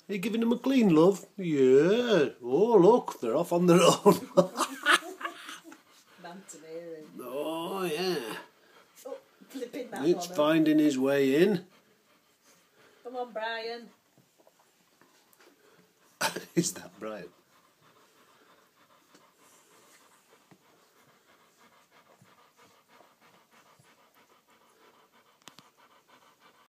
Are you giving them a clean, love? Yeah. Oh, look, they're off on their own. Oh, yeah. Oh, flipping that It's finding his way in. Come on, Brian. Is that Brian?